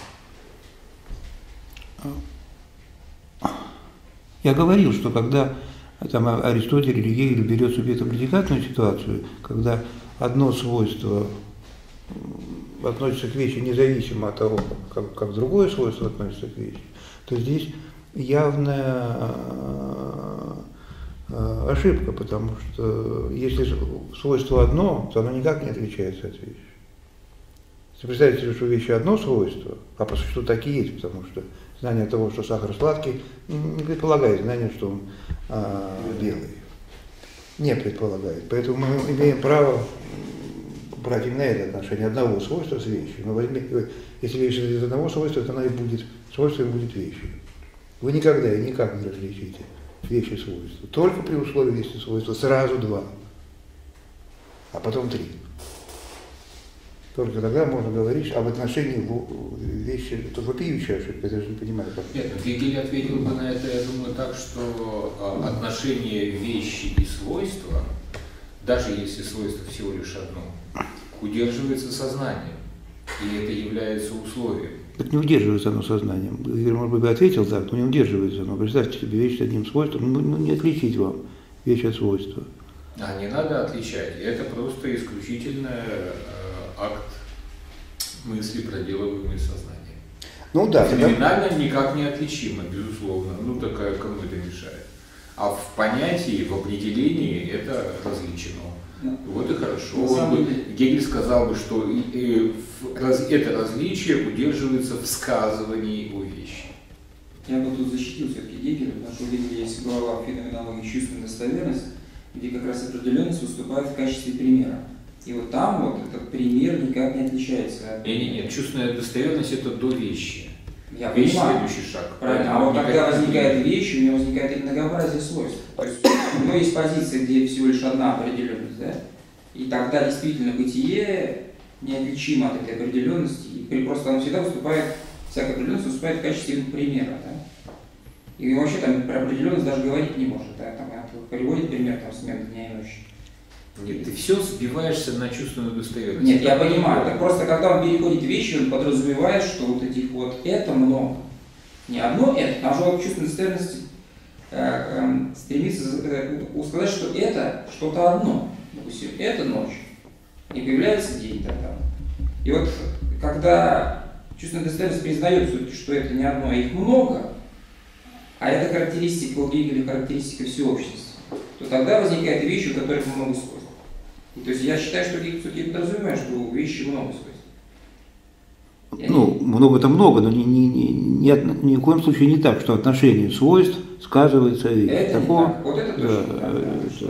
Я говорил, что когда там Аристотель или Гегель берет субъектно-предикатную ситуацию, когда одно свойство относится к вещи независимо от того, как другое свойство относится к вещи, то здесь явная ошибка, потому что если свойство одно, то оно никак не отличается от вещи. Если представить себе, что у вещи одно свойство, а по существу так и есть, потому что знание того, что сахар сладкий, не предполагает знание, что он белый. Не предполагает. Поэтому мы имеем право брать именно это отношение одного свойства с вещью. Но если вещь из одного свойства, то она и будет, свойством будет вещью. Вы никогда и никак не различите вещи и свойства. Только при условии, если свойства сразу два, а потом три. Только тогда можно говорить об отношении вещи. Это вопиющая ошибка, я даже не понимаю, как. Нет, Гегель ответил бы на это, я думаю, так, что отношение вещи и свойства, даже если свойство всего лишь одно, удерживается сознанием, и это является условием. Так не удерживается оно сознанием. Гегель, может быть, ответил так, но не удерживается оно. Представьте себе вещь с одним свойством, ну не отличить вам вещь от свойства. А не надо отличать, это просто исключительно акт мысли, проделываемый сознанием. Ну да. Феноменально никак не отличимо, безусловно. Ну такая, кому это мешает. А в понятии, в определении это различено. Вот и хорошо. Гегель сказал бы, что это различие удерживается в сказывании о вещи. Я бы тут защитил все-таки Гегеля, потому что у Гегеля есть глава феноменологии чувственной достоверности, где как раз определенность выступает в качестве примера. И вот там вот этот пример никак не отличается. Нет, чувственная достоверность это до вещи. Я вещь понимаю. Следующий шаг. Правильно. А вот когда возникает вещь, у нее возникает многообразие свойств. То есть у него есть позиция, где всего лишь одна определенность, да? И тогда действительно бытие неотличимо от этой определенности. И просто он всегда выступает, всякая определенность выступает в качестве примера, да? И вообще там про определенность даже говорить не может, да? Там приводит пример там смены дня и ночи. Нет, ты все сбиваешься на чувственную достоверность. Нет, я понимаю. Так просто когда он переходит вещи, он подразумевает, что вот этих вот это много. Не одно это, там же вот чувственной достоверности стремится сказать, что это что-то одно. Допустим, это ночь. И появляется день тогда. И вот когда чувственная достоверность признает все-таки, что это не одно, а их много, а это характеристика у Гегеля, характеристика всеобщности, то тогда возникает вещь, у которых много свойств. То есть я считаю, что Гегель все-таки подразумевает, что у вещи много свойств. Много-то много, но ни в коем случае не так, что отношение свойств сказывается о вещи. Это не так. Вот это точно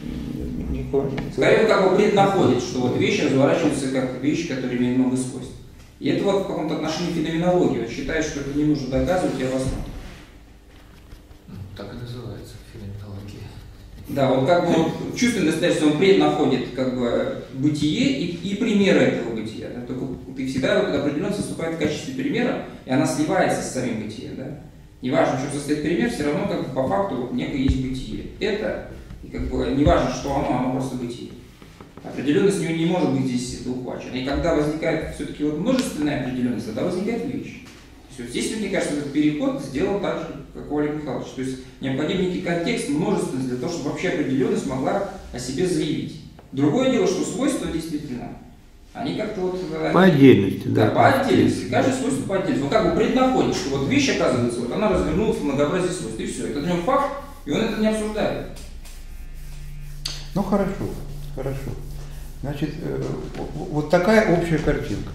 так. Скорее, как бы преднаходит, что вот вещи разворачиваются как вещи, которые имеют много свойств. И это вот в каком-то отношении феноменологии. Он считает, что это не нужно доказывать и обосновывать. Так и называется феноменология. Да, вот как бы вот чувственное достоверность, он преднаходит как бы бытие и примеры этого бытия. Да? Только ты всегда определенность выступает в качестве примера, и она сливается с самим бытием. Да? Неважно, что состоит пример, все равно как бы по факту вот некое есть бытие. Это, и как бы неважно, что оно просто бытие. Определенность не может быть здесь ухвачена. И когда возникает все-таки вот множественная определенность, тогда возникает вещь. То есть вот здесь, мне кажется, этот переход сделан так же, как у Олега Михайловича. То есть необходим некий контекст, множественность для того, чтобы вообще определенность могла о себе заявить. Другое дело, что свойства действительно, они как-то вот... По отдельности, да. По отдельности. Каждое свойство по отдельности. Он как бы преднаходит, что вот вещь, оказывается, вот она развернулась в многообразие свойств. И все. Это для него факт, и он это не обсуждает. Ну хорошо, хорошо. Значит, вот такая общая картинка.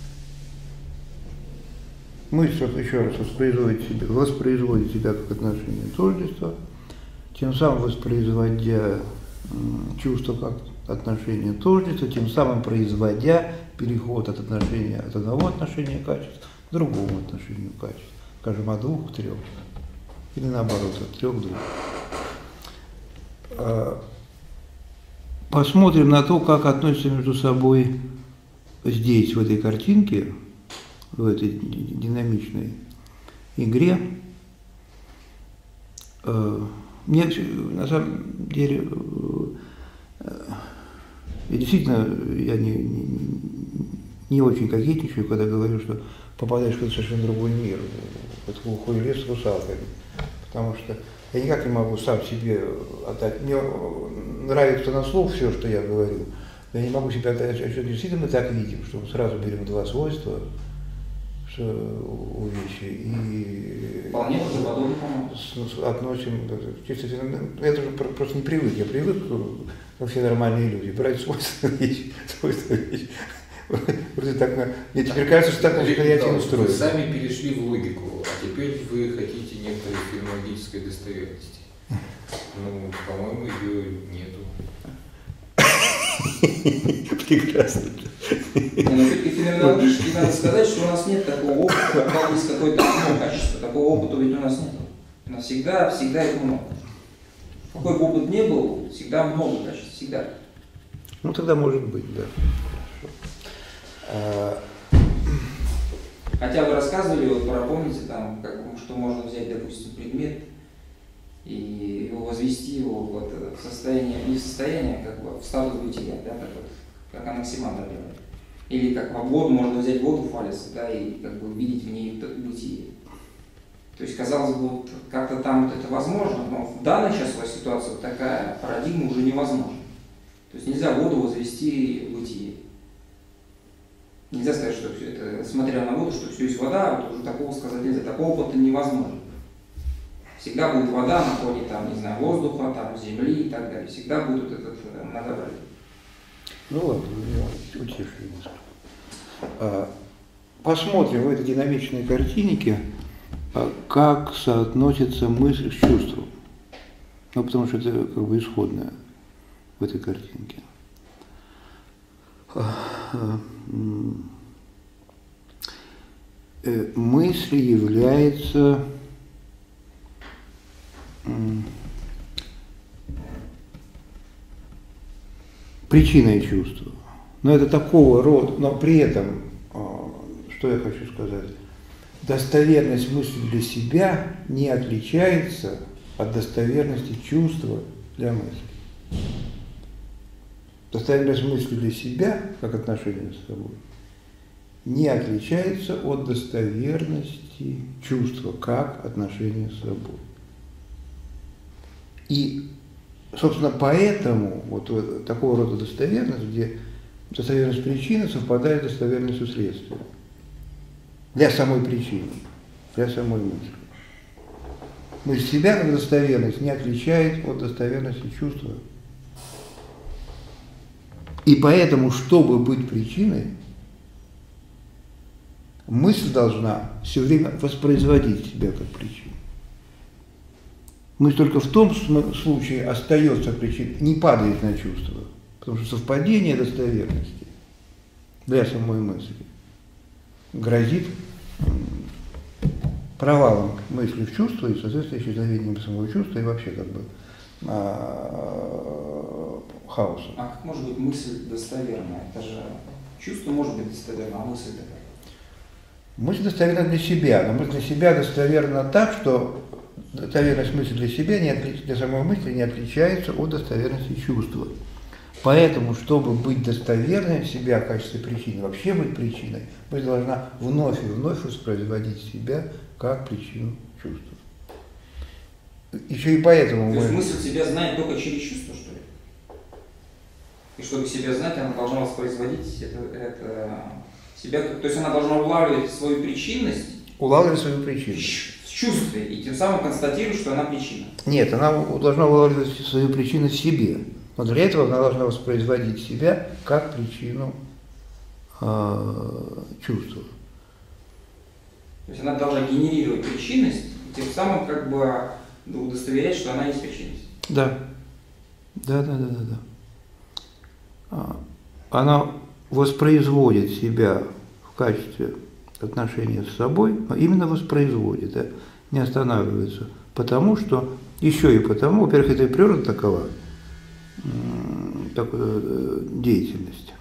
Мысль, вот еще раз, воспроизводит себя как отношение тождества, тем самым воспроизводя чувство как отношение тождества, тем самым производя переход от отношения, от одного отношения качеств к другому отношению качеств, скажем, от 2 к 3, или наоборот, от 3 к 2. Посмотрим на то, как относятся между собой здесь, в этой картинке, в этой динамичной игре. Мне на самом деле, действительно, я не очень кокетничаю, когда говорю, что попадаешь в какой-то совершенно другой мир, в этот глухой лес с русалками, потому что я никак не могу сам себе отдать. Мне нравится на слух все, что я говорю. Я не могу себе отдать, что действительно мы так видим, что мы сразу берем 2 свойства у вещи и относим чисто феномен. Я тоже просто не привык. Я привык, как все нормальные люди, брать свойства вещи. Вроде так, мне теперь кажется, что так восприятие устроено. Вы сами перешли в логику, а теперь вы хотите некоторой феноменологической достоверности. Ну, по-моему, ее нету. Прекрасно. Но все-таки феноменологически надо сказать, что у нас нет такого опыта, как есть какое-то одно качество. Такого опыта ведь у нас нет. У нас всегда их много. Какой бы опыт ни был, всегда много качеств, всегда. Ну тогда может быть, да. Хотя вы рассказывали, вот помните, там, что можно взять, допустим, предмет и его возвести его вот в состояние, не в состояние, как бы в статус бытия, да, как Анаксимандр делает. Или как в воду, можно взять воду фалиса, да, и как бы увидеть в ней бытие. То есть, казалось бы, вот, как-то там вот это возможно, но в данной сейчас ситуации вот такая парадигма уже невозможна. То есть нельзя воду возвести в бытие. Нельзя сказать, что все это, смотря на воду, что все есть вода, вот уже такого сказать нельзя. Такого опыта невозможно. Всегда будет вода на фоне, там, не знаю, воздуха, там, земли и так далее. Всегда будет вот этот многообразие. Ну ладно, вы утешили нас. Посмотрим в этой динамичной картинке, как соотносится мысль с чувством. Ну, потому что это как бы исходное в этой картинке. Мысль является причиной чувства. Но это такого рода, но при этом, что я хочу сказать, достоверность мысли для себя не отличается от достоверности чувства для мысли. Достоверность мысли для себя, как отношение с собой, не отличается от достоверности чувства, как отношение с собой. И, собственно, поэтому вот такого рода достоверность, где достоверность причины совпадает с достоверностью следствия. Для самой причины, для самой мысли. Мысль себя как достоверность не отличает от достоверности чувства. И поэтому, чтобы быть причиной, мысль должна все время воспроизводить себя как причину. Мысль только в том случае остается причиной, не падает на чувство, потому что совпадение достоверности для самой мысли грозит провалом мысли в чувство и, соответственно, исчезновением самого чувства и вообще как бы хаосом. А как может быть мысль достоверная? Это же чувство может быть достоверно, а мысль такая. Мысль достоверна для себя, но мысль для себя достоверна так, что достоверность мысли для себя, для самой мысли не отличается от достоверности чувства. Поэтому, чтобы быть достоверной в себя в качестве причины, вообще быть причиной, мысль должна вновь и вновь воспроизводить себя как причину чувства. Еще и поэтому То есть мысль себя знает только через чувство, что ли? И чтобы себя знать, она должна воспроизводить это себя, то есть она должна улавливать свою причинность. Улавливать свою причину. В чувстве, и тем самым констатировать, что она причина. Нет, она должна улавливать свою причину в себе. Но для этого она должна воспроизводить себя как причину чувства. То есть она должна генерировать причинность, и тем самым как бы удостоверять, что она есть причинность. Да. Да. Она воспроизводит себя в качестве отношения с собой, но именно воспроизводит, да, не останавливается. Потому что, еще и потому, во-первых, это и природа такова, деятельность,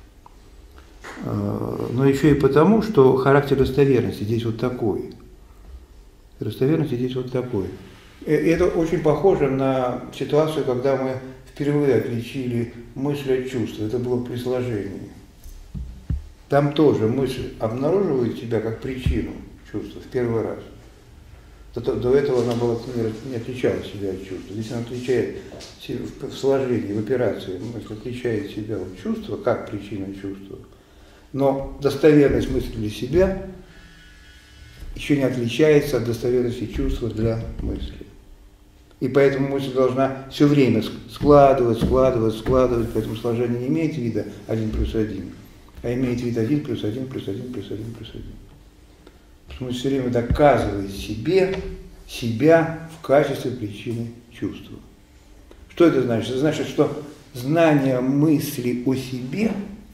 но еще и потому, что характер достоверности здесь вот такой. Достоверности здесь вот такой. Это очень похоже на ситуацию, когда мы впервые отличили мысль от чувства. Это было при сложении. Там тоже мысль обнаруживает себя как причину чувства в первый раз. До этого она была, не отличала себя от чувства. Здесь она отличает в сложении, в операции, мысль отличает себя от чувства как причина чувства. Но достоверность мысли для себя еще не отличается от достоверности чувства для мысли. И поэтому мысль должна все время складывать, поэтому сложение не имеет вида 1 плюс 1, а имеет вид 1 плюс 1 плюс 1 плюс 1 плюс 1. Потому что мысль все время доказывает себе себя в качестве причины чувства. Что это значит? Это значит, что знание мысли о себе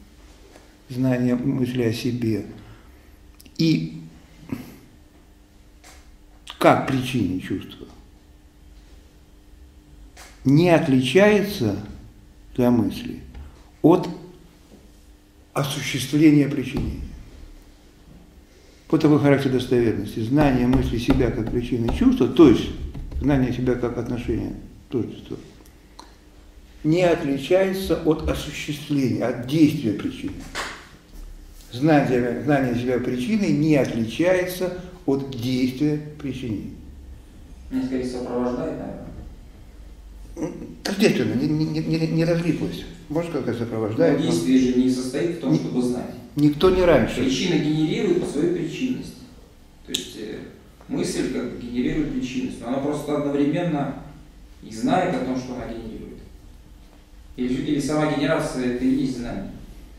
и как причине чувства не отличается для мысли от осуществления причинения. Вот такой характер достоверности. Знание мысли себя как причины чувства, то есть знание себя как отношение тождества, не отличается от осуществления, от действия причины. Знание себя причиной не отличается от действия причинения. Мне скорее сопровождает, наверное. Естественно, не разлиплось. Может, как-то сопровождает. Но действие же не состоит в том, чтобы знать. Никто не раньше. Причина генерирует по своей причинности. То есть мысль как бы генерирует причинность. Но она просто одновременно и знает о том, что она генерирует. Или сама генерация это и есть знание.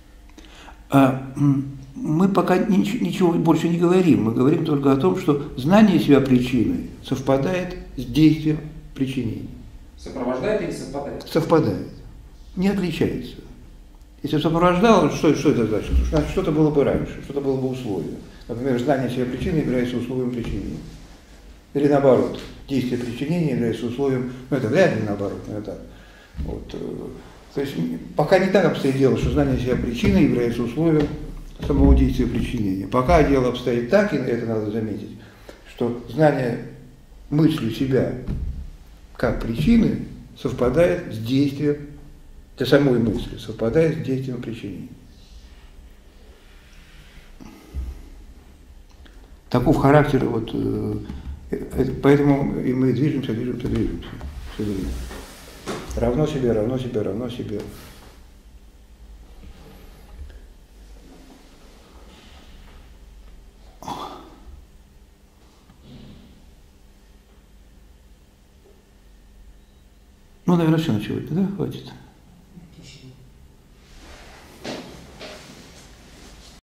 Мы пока ничего больше не говорим. Мы говорим только о том, что знание себя причиной совпадает с действием причинения. Сопровождает или совпадает? Совпадает. Не отличается. Если сопровождало, что это значит? Значит, что-то было бы раньше, что-то было бы условие. Например, знание себя причины является условием причинения. Или наоборот, действие причинения является условием, это вряд ли наоборот, но это так. Вот. То есть пока не так обстоит дело, что знание себя причины является условием самого действия причинения. Пока дело обстоит так, и это надо заметить, что знание мысли себя как причины совпадает с действием, для самой мысли, совпадает с действием причинения. Таков характер, вот, поэтому и мы движемся. Все время. Равно себе. Ну, наверное, все на сегодня, да? Хватит.